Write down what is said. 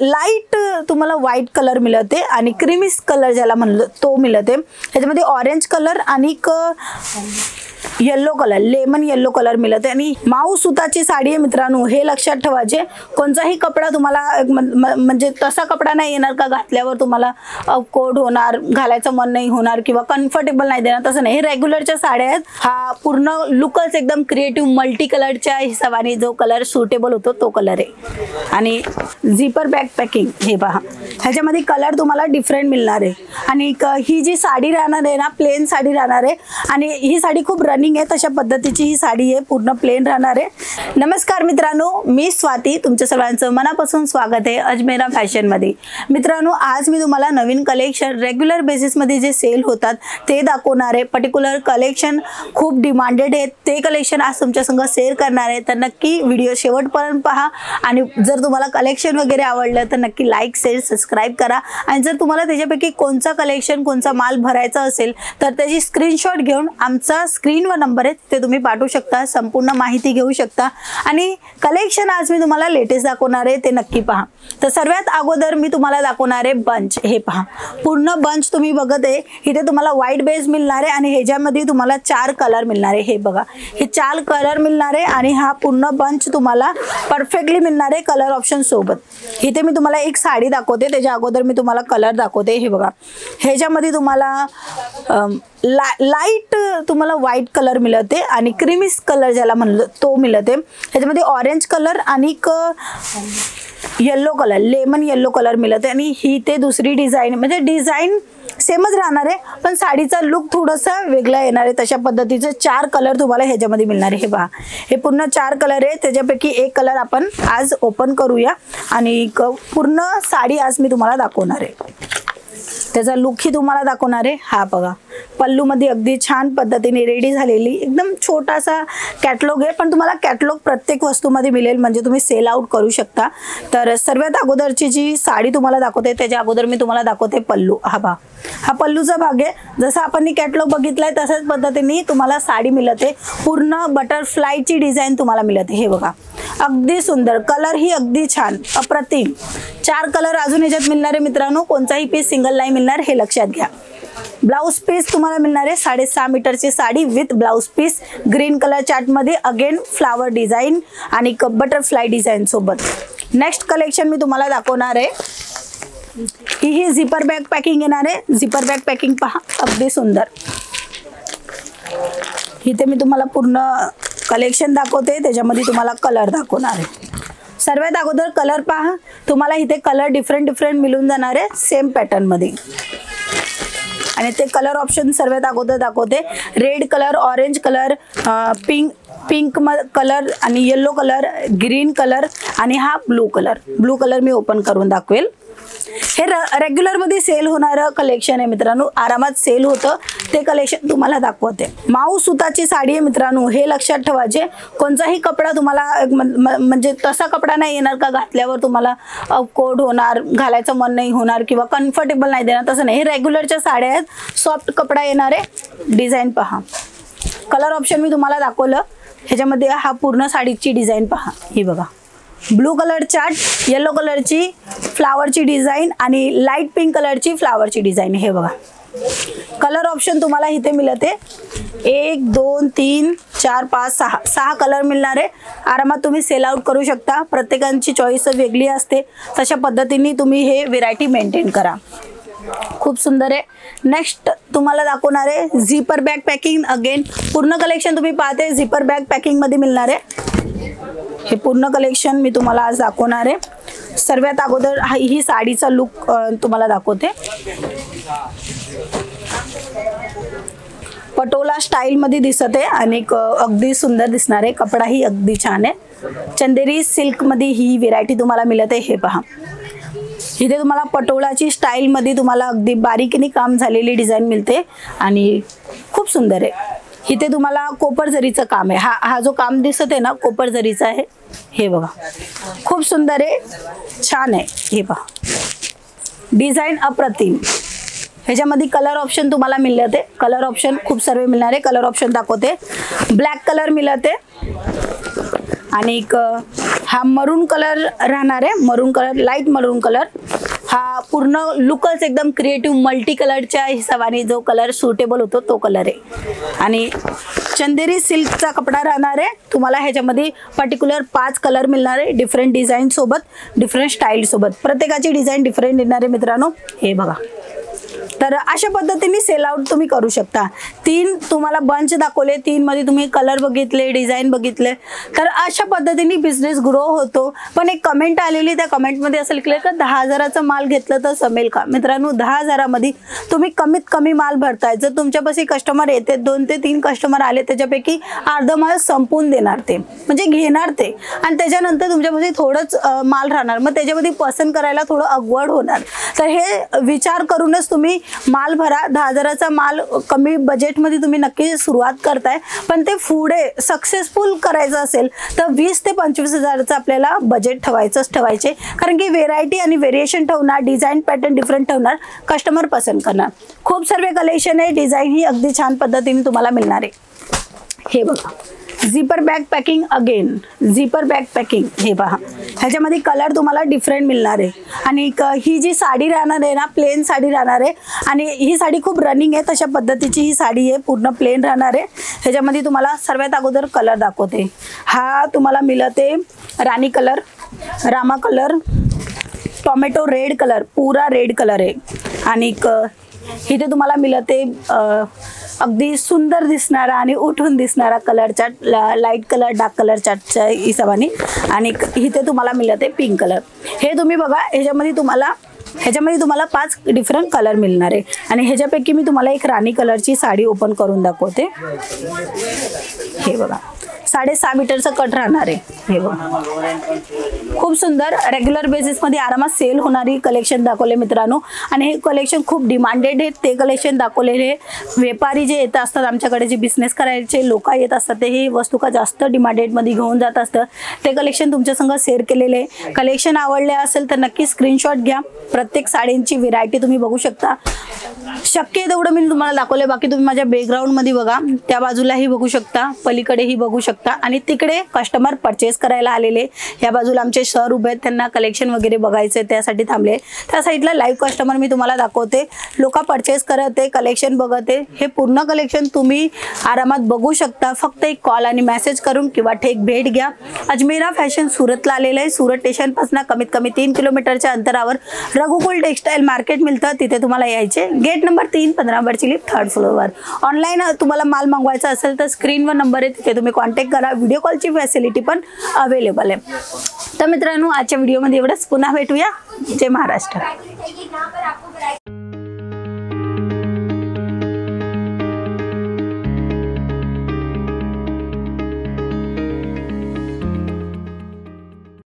Light तुम्हाला white colour मिळते आणि क्रीमी कलर ज्याला म्हणलं तो मिळते। ह्याच्यामध्ये ऑरेंज कलर आणि yellow colour, lemon yellow colour मिळते आणि माऊ सुताची साडी आहे मित्रांनो, हे लक्षात ठेवायचे। कोणताही कपडा तुम्हाला म्हणजे तसा कपडा नाही येणार का घातल्यावर तुम्हाला कोड होणार, घालायचं मन नाही होणार किंवा कम्फर्टेबल नाही देणार, तसं नाही। हे रेग्युलरच्या साड्या आहेत। हा पूर्ण लुकच एकदम क्रिएटिव्ह मल्टी कलरच्या हिशोबाने जो कलर सुटेबल होतो तो कलर आहे। आणि झिपर बॅग पॅकिंग हे पहा, ह्याच्यामध्ये कलर तुम्हाला डिफरंट मिळणार आहे। आणि ही जी साडी राहणार आहे ना, प्लेन साडी राहणार आहे आणि ही साडी खूप रनिंग आहे, तशा पद्धतीची ही साडी आहे, पूर्ण प्लेन राहणार आहे। नमस्कार मित्रांनो, मी स्वाती, तुमच्या सर्वांचं मनापासून स्वागत आहे अजमेरा फॅशन मध्ये। मित्रांनो, आज मी तुम्हाला नवीन कलेक्शन रेग्युलर बेसिस मध्ये जे सेल होतात ते दाखवणार आहे। पर्टिक्युलर कलेक्शन खूप डिमांडेड आहे, ते कलेक्शन आज तुमच्या संग शेअर करणार आहे। तर नक्की व्हिडिओ शेवटपर्यंत पहा आणि जर तुम्हाला कलेक्शन वगैरे आवडलं तर नक्की लाईक शेअर सबस्क्राइब करा। आणि जर तुम्हाला त्याच्यापैकी कोणता कलेक्शन कोणता माल भरायचा असेल तर त्याची स्क्रीनशॉट घेऊन आमचा स्क्रीनवर नंबर आहे ते तुम्ही पाठवू शकता, संपूर्ण माहिती घेऊ शकता। आणि कलेक्शन आज मी तुम्हाला लेटेस्ट दाखवणार आहे ते नक्की पहा। तर सर्वात अगोदर मी तुम्हाला दाखवणार आहे बंच, हे पहा पूर्ण बंच तुम्ही बघत आहे। इथे तुम्हाला व्हाईट बेस मिळणार आहे आणि ह्याच्यामध्ये तुम्हाला 4 कलर मिळणार आहे। हे बघा, हे 4 कलर मिळणार आहे आणि हा पूर्ण बंच तुम्हाला परफेक्टली मिळणार आहे कलर ऑप्शन सोबत। इथे मी तुम्हाला एक साडी दाखवते, त्याच्या अगोदर मी तुम्हाला कलर दाखवते। हे बघा, ह्याच्यामध्ये तुम्हाला लाईट तुम्हाला व्हाईट कलर मिळते आणि क्रीमी कलर ज्याला म्हणलं तो मिळते। ह्याच्यामध्ये ऑरेंज कलर आणि yellow colour, lemon yellow colour मिळते। आणि ही ते दुसरी डिझाइन, म्हणजे डिझाइन सेमच राहणार आहे पण साडीचा लुक थोडासा वेगळा येणार आहे। तशा पद्धतीचे 4 कलर तुम्हाला ह्याच्यामध्ये मिळणार आहे। हे पहा, हे पूर्ण 4 कलर आहे, त्याच्यापैकी एक कलर आपण आज ओपन करूया आणि पूर्ण साडी आज मी तुम्हाला दाखवणार आहे। त्याचा लुक ही तुम्हाला दाखवणार आहे। हा बघा, पल्लू मध्ये अगदी छान पद्धतीने रेडी झालेली एकदम छोटासा कॅटलॉग आहे, पण तुम्हाला कॅटलॉग प्रत्येक वस्तूमध्ये मिळेल, म्हणजे तुम्ही सेल आउट करू शकता। तर सर्वात अगोदरची जी साडी तुम्हाला दाखवते त्याच्या अगोदर मी तुम्हाला दाखवते पल्लू। हा बघा, हा पल्लूचा भाग आहे। जसं आपण कॅटलॉग बघितलाय तशाच पद्धतीने तुम्हाला साडी मिळते। पूर्ण बटरफ्लायची डिझाइन तुम्हाला मिळते। हे बघा, अगदी सुंदर, कलर ही अगदी छान अप्रतिम। 4 कलर अजून ह्याच्यात मिळणार आहे मित्रांनो, कोणताही पीस सिंगल नाही मिळणार, हे लक्षात घ्या। ब्लाउज पीस तुम्हाला मिळणार आहे 6.5 मीटरची sari with blouse piece, green colour chart मध्ये अगेन फ्लावर डिझाइन आणि बटरफ्लाय डिझाइन सोबत। नेक्स्ट कलेक्शन मी तुम्हाला दाखवणार आहे, ही झिपर बॅग पॅकिंग येणार आहे। झिपर बॅग पॅकिंग पहा, अगदी सुंदर। इथे मी तुम्हाला पूर्ण कलेक्शन दाखवते, त्याच्यामध्ये तुम्हाला कलर दाखवणार आहे। सर्वात अगोदर कलर पहा, तुम्हाला इथे कलर डिफरंट मिळून जाणार आहे सेम पॅटर्न मध्ये। आणि ते कलर ऑप्शन सर्वात अगोदर दाखवते, red colour, orange colour, pink colour आणि येलो कलर, ग्रीन कलर आणि हा ब्लू कलर मी ओपन करून दाखवेल। हे रेग्युलर मध्ये सेल होणारं कलेक्शन आहे मित्रांनो, आरामात सेल होतं ते कलेक्शन तुम्हाला दाखवते। माऊ सुताची साडी आहे मित्रांनो, हे लक्षात ठेवायचे। कोणताही कपडा तुम्हाला म्हणजे तसा कपडा नाही येणार का घातल्यावर तुम्हाला कोड होणार, घालायचं मन नाही होणार किंवा कम्फर्टेबल नाही देणार, तसं नाही। हे रेग्युलरच्या साड्या आहेत, सॉफ्ट कपडा येणार आहे। डिझाइन पहा, कलर ऑप्शन मी तुम्हाला दाखवलं, ह्याच्यामध्ये हा पूर्ण साडीची डिझाइन पहा। ही बघा, ब्लू कलर चार्ट, येलो कलरची फ्लावरची डिझाइन आणि लाईट पिंक कलरची फ्लावरची डिझाइन। हे बघा, कलर ऑप्शन तुम्हाला इथे मिळते 1 2 3 4 5 6 कलर मिळणार आहे। आरामात तुम्ही सेल आउट करू शकता, प्रत्येकाची चॉईस वेगळी असते, तशा पद्धतीने तुम्ही हे व्हेरायटी मेंटेन करा। खूप सुंदर आहे। नेक्स्ट तुम्हाला दाखवणार आहे झिपर बॅग पॅकिंग। अगेन पूर्ण कलेक्शन तुम्ही पाहते झिपर बॅग पॅकिंग मध्ये मिळणार आहे। हे पूर्ण कलेक्शन मी तुम्हाला आज दाखवणार आहे। सर्वात अगोदर ही साडीचा लुक तुम्हाला दाखवते। पटोला स्टाईल मध्ये दिसत आहे आणि अगदी सुंदर दिसणार आहे। कपडा ही अगदी छान आहे, चंदेरी सिल्क मध्ये ही व्हेरायटी तुम्हाला मिळते। हे पहा, इथे तुम्हाला पटोलाची स्टाईल मध्ये तुम्हाला अगदी बारीकीने काम झालेली डिझाइन मिळते आणि खूप सुंदर आहे। इथे तुम्हाला कोपर जरीचं काम आहे। हा जो काम दिसत आहे ना, कोपर जरीचा आहे। हे बघा, खूप सुंदर आहे, छान आहे। हे पहा, डिझाइन अप्रतिम। ह्याच्यामध्ये कलर ऑप्शन तुम्हाला मिळते, कलर ऑप्शन खूप सर्व मिळणार आहे। कलर ऑप्शन दाखवते, ब्लॅक कलर मिळते आणि हा मरून कलर राहणार आहे, मरून कलर, लाईट मरून कलर. हा पूर्ण लुकच एकदम क्रिएटिव्ह मल्टी कलरच्या हिशोबाने जो कलर सुटेबल होतो तो कलर आहे. आणि चंदेरी सिल्कचा कपडा राहणार आहे. तुम्हाला ह्याच्यामध्ये पर्टिक्युलर 5 कलर मिळणार आहे, डिफरंट डिझाईन सोबत, डिफरंट स्टाईल सोबत. प्रत्येकाची डिझाईन डिफरंट येणार आहे मित्रांनो. हे बघा, तर अशा पद्धतीने सेल आउट तुम्ही करू शकता. 3 तुम्हाला बंच दाखवले, 3 मध्ये तुम्ही कलर बघितले, डिझाईन बघितले. तर अशा पद्धतीने बिझनेस ग्रो होतो. पण एक कमेंट आलेली, त्या कमेंटमध्ये असं लिहिलं का 10,000चा माल घेतलं तर जमेल का? मित्रांनो, 10,000मध्ये तुम्ही कमीत कमी माल भरताय. जर तुमच्यापाशी कस्टमर येते, 2 ते 3 कस्टमर आले, त्याच्यापैकी अर्धा माल संपवून देणार ते, म्हणजे घेणार ते. आणि त्याच्यानंतर तुमच्यापाशी थोडंच माल राहणार, मग त्याच्यामध्ये पसंत करायला थोडं अवघड होणार. तर हे विचार करूनच तुम्ही माल भरा. 10,000चा माल कमी बजेटमध्ये तुम्ही नक्की सुरुवात करताय. पण ते पुढे सक्सेसफुल करायचं असेल तर 20 ते 25,000चं आपल्याला बजेट ठेवायचे. कारण की व्हेरायटी आणि व्हेरिएशन ठेवणार, डिझाईन पॅटर्न डिफरंट ठेवणार, कस्टमर पसंत करणार. खूप सर्व कलेक्शन आहे. डिझाईन ही अगदी छान पद्धतीने तुम्हाला मिळणार आहे. हे बघा, zipper bag packing, again zipper bag packing. हे पहा, ह्याच्यामध्ये कलर तुम्हाला डिफरंट मिळणार आहे. आणि ही जी साडी राहणार आहे ना, प्लेन साडी राहणार आहे. आणि ही साडी खूप रनिंग आहे, तशा पद्धतीची ही साडी आहे, पूर्ण प्लेन राहणार आहे. ह्याच्यामध्ये तुम्हाला सर्वात अगोदर कलर दाखवते. हा तुम्हाला मिळते राणी कलर, रामा कलर, टोमॅटो रेड कलर, पुरा रेड कलर आहे. आणि इथे तुम्हाला मिळते अगदी सुंदर दिसणारा आणि उठून दिसणारा colour chart, light colour, dark colour चार्टच्या हिशोबाने. आणि इथे तुम्हाला मिळते पिंक कलर. हे तुम्ही बघा, ह्याच्यामध्ये तुम्हाला 5 डिफरंट कलर मिळणार आहे. आणि ह्याच्यापैकी मी तुम्हाला एक राणी कलरची साडी ओपन करून दाखवते. हे बघा, 6.5 मीटरचा कट राहणार आहे. हे बघा, खूप सुंदर रेग्युलर बेसिसमध्ये आरामात सेल होणारी कलेक्शन दाखवले मित्रांनो. आणि हे कलेक्शन खूप डिमांडेड आहे. ते कलेक्शन दाखवलेले व्यापारी जे येत असतात आमच्याकडे, जे बिझनेस करायचे लोक येत असतात, ते ही वस्तू का जास्त डिमांडेडमध्ये घेऊन जात असतं. ते कलेक्शन तुमच्यासंग शेअर केलेले. कलेक्शन आवडले असेल तर नक्की स्क्रीनशॉट घ्या. प्रत्येक साडींची व्हेरायटी तुम्ही बघू शकता. शक्य आहे तेवढं मी तुम्हाला दाखवले. बाकी तुम्ही माझ्या बॅकग्राऊंडमध्ये बघा, त्या बाजूलाही बघू शकता, पलीकडेही बघू शकता. आणि तिकडे कस्टमर परचेस करायला आलेले. या बाजूला आमचे सर उभे आहेत, त्यांना कलेक्शन वगैरे बघायचं त्यासाठी थांबले. त्या साईडला लाईव्ह कस्टमर मी तुम्हाला दाखवते. लोक परचेस करत आहे, कलेक्शन बघत आहे. हे पूर्ण कलेक्शन तुम्ही आरामात बघू शकता. फक्त एक कॉल आणि मेसेज करून किंवा थेट भेट घ्या. अजमेरा फॅशन सुरतला आलेलं आहे. सुरत स्टेशनपासून कमीत कमी 3 किलोमीटरच्या अंतरावर रघुकुल टेक्सटाईल मार्केट मिळतं. तिथे तुम्हाला यायचे. गेट नंबर 3, 15 नंबरची लिफ्ट, 3rd फ्लोअरवर. ऑनलाईन तुम्हाला माल मागवायचा असेल तर स्क्रीनवर नंबर आहे, तिथे तुम्ही कॉन्टॅक्ट करा. व्हिडिओ कॉलची फॅसिलिटी पण अवेलेबल आहे. तर मित्रांनो, आजच्या व्हिडिओमध्ये एवढंच. पुन्हा भेटूया. जय महाराष्ट्र.